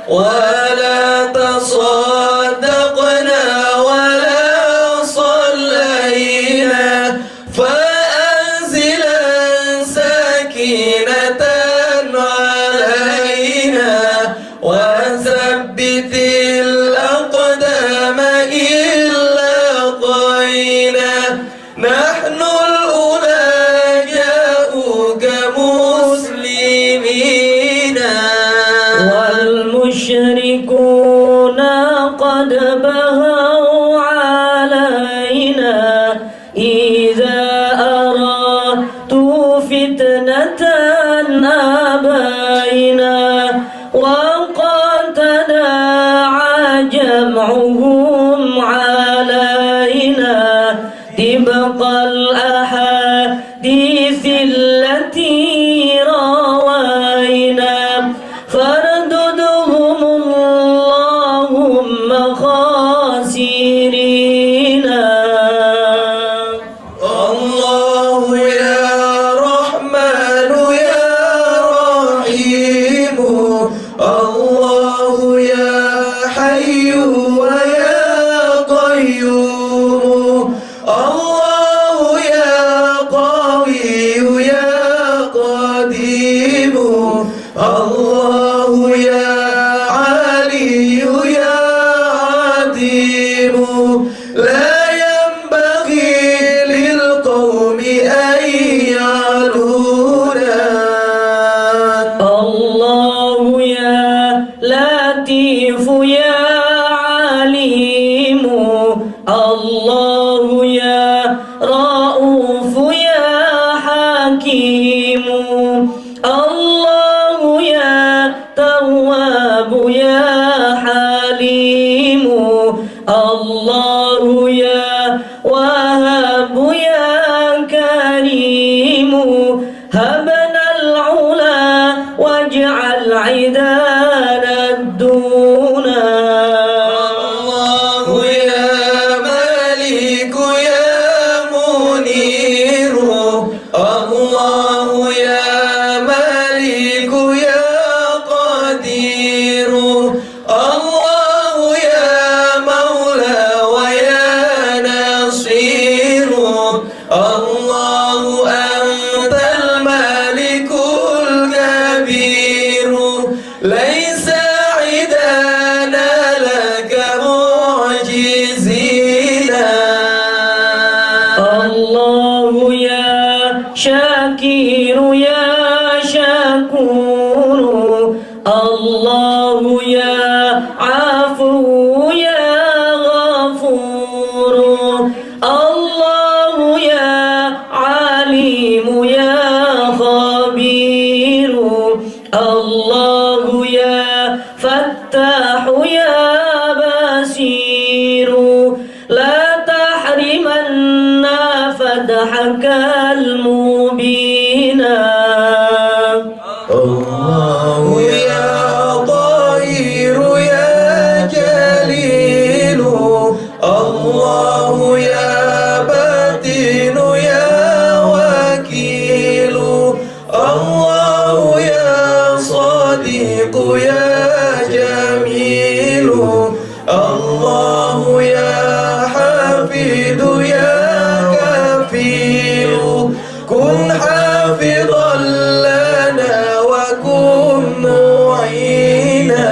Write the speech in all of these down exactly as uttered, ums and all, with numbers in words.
ولا تصدقنا ولا صلينا فأنزلا سكينة علينا وثبت الأقدام إن لاقينا نحن الأولى جاءوك مسلمين والمشركون قد بغوا علينا إذا أرادوا فتنة أبينا وقد تداعى جمعهم علينا طبق الأحاديث التي روينا فارددهم اللهم خاسرين. الله يا رحمن يا رحيم الله يا حي ويا قيوم الله يا قوي يا قديم الله يا علي يا عظيم لا ينبغي للقوم أن يعلونا. الله يا لطيف يا عليم الله يا رؤوف يا حكيم الله يا تواب يا حليم الله يا وهاب يا كريم هبنا العلا واجعل عدانا الدونا. الله يا مالك يا منير الله يا مالك يا قدير الله يا مولى ويا نصير الله أنت الملك الكبير ليس عدانا لك معجزين. الله يا شاكر يا شكور الله يا عفو يا غفور الله يا عليم يا خبير الله يا فتاح يا بصير لا تحرمنا فتحك المبين. الله يا ظهير يا جليل الله يا باطن يا وكيل الله يا صديق يا جميل الله يا حفيظ يا كفيل كن حافظا لنا وكن معينا.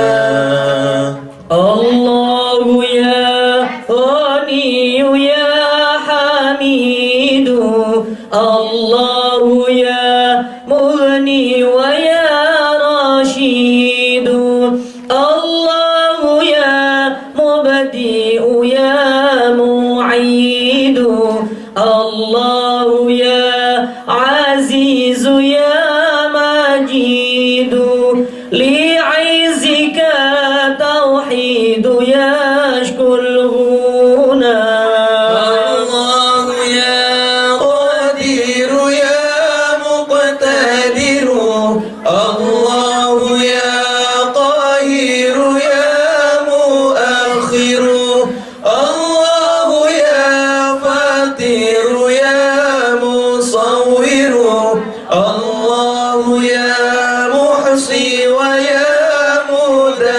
الله يا غني يا حميد الله يا مغني ويا رشيد الله يا مبدئ يا معيد الله يا عزيز يا مجيد لعزك توحيد يشكو الغنى. الله يا قدير يا مقتدر الله يا قاهر يا مؤخر الله يا فاطر يا مصور الله يا محصي ويا مدبر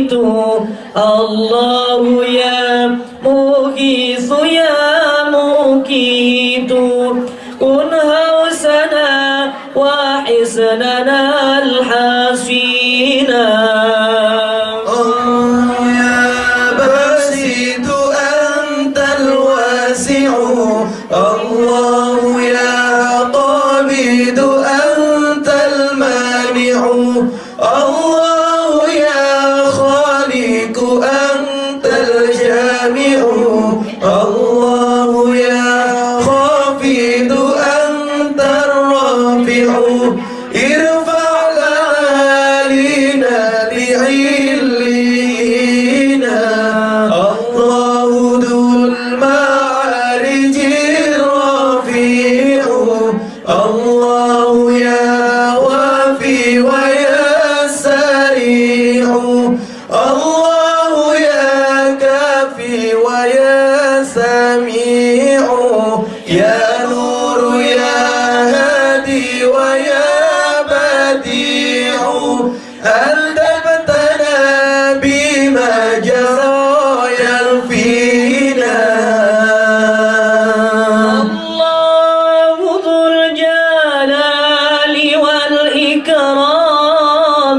الله يا مغيث يا مقيت كن هوسنا وحسننا الحسينا. يا باسط أنت الواسع الله يا قابض أنت المانع الله يا خالق أنت الجامع الله يا خافض أنت الرافع ارفع لعالينا لعلينا الله ذو المعارج الرفيع الله يا وافي ويا سريع الله يا كافي ويا سميع يا نور يا هادي ويا بديع ألدبتنا بما جرى يرفينا. الله ذو الجلال والإكرام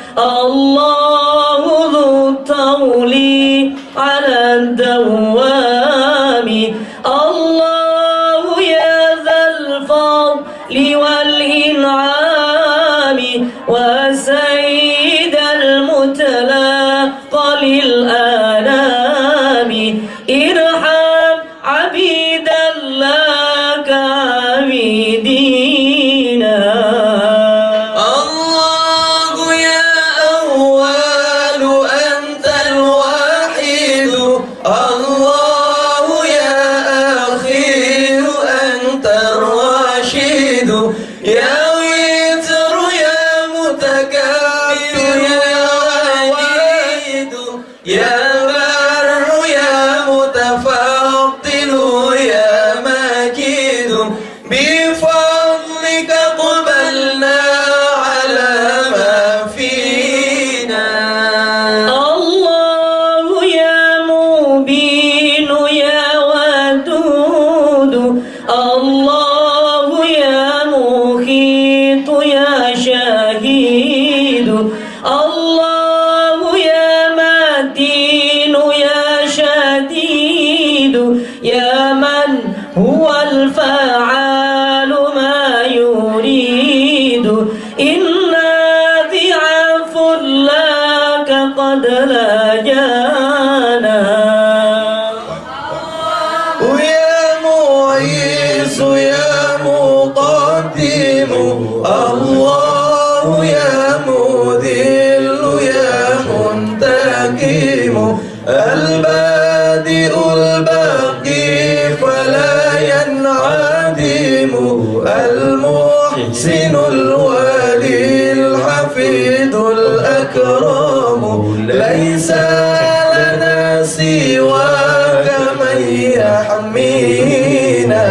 الله ذو الطول على الدوام الله يا ذا الفضل والإنعام وسيد المتلاقى للآنام ارحم عبيدا لك عبيدينا. الله يا أول أنت الواحد الله يا أخير أنت الراشد يا وتر يا متكبر يا واحد يا بر يا متفضل يا ماجد بفضلك قبلنا على ما فينا. الله يا مبين يا ودود الله يا مخيط يا شهيد الله يا متين يا شديد يا من هو الفعال ما يريد إنا ضعاف لك قد لاجانا. ويا معيز يا مقدم الله يا مذل يا منتقم البادئ الباقي فلا ينعدم المحسن الولي الحفيظ الأكرم ليس لنا سواك من يحمينا.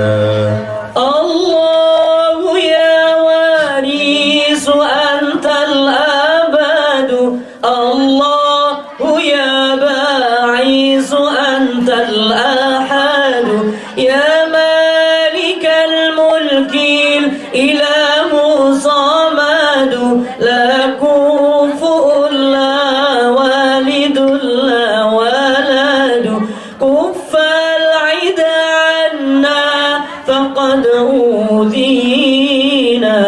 الله يا وارث أنت الأبد الله يا باعث أنت الأحد يا مالك الملك الإله صمد لا كفؤ لا والد لا ولد كف العدا عنا فقد أوذينا.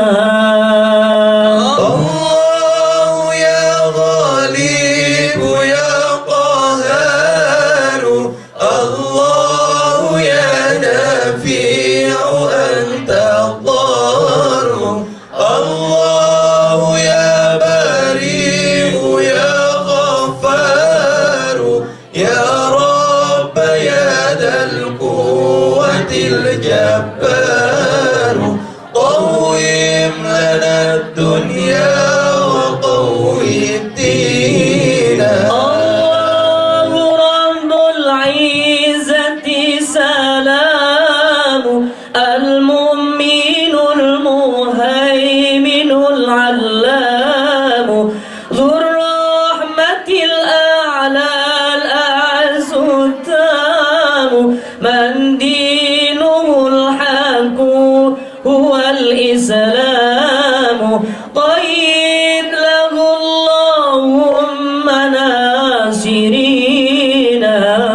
الله يا غالب يا قهار الله يا نافع أنت الضار الله يا بريء يا غفار يا رب يا ذا القوة الجبار قوم لنا الدنيا وقوم الدين. الله رب العزة سلام المؤمن المهيمن العلام ذو الرحمة الخاسرين.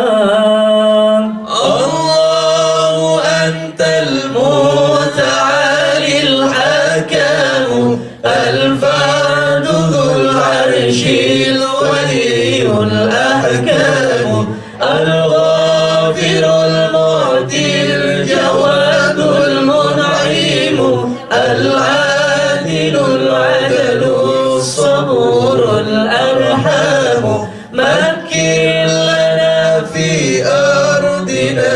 الله أنت المتعالي الحكم الفرد ذو العرش الولي الأحكم الغافر المعطي الجواد المنعم العادل العدل الصبور الأرحم مكن لنا في أرضنا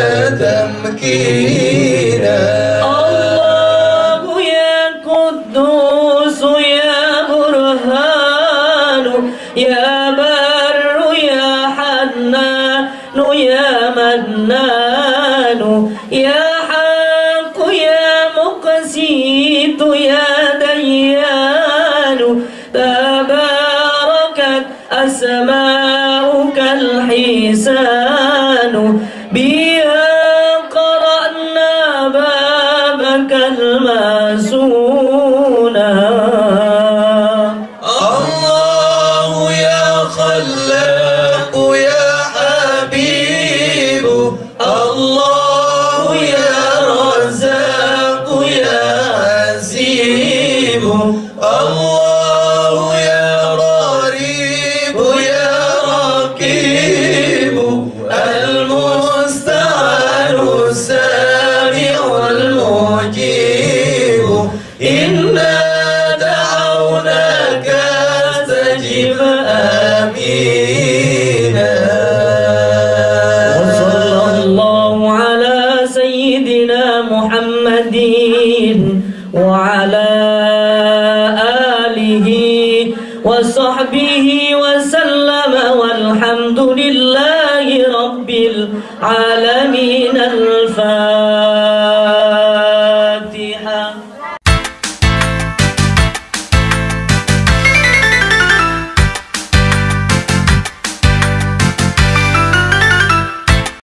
تمكينا. الله يا قدوس يا برهان يا بر يا حنان يا منان يا حق يا مقسيط يا ديان تباركت أسماؤك الحسان بها قرأنا بابك المسون. الله يا خلاق يا حبيب الله يا رزاق يا عزيب الله يا غريب يا رقيب المستعان السامع المجيب إنا دعوناك استجب آمينا. وصلى الله على سيدنا محمد وعلى آله وصحبه وسلم والحمد لله رب العالمين. الفاتحة.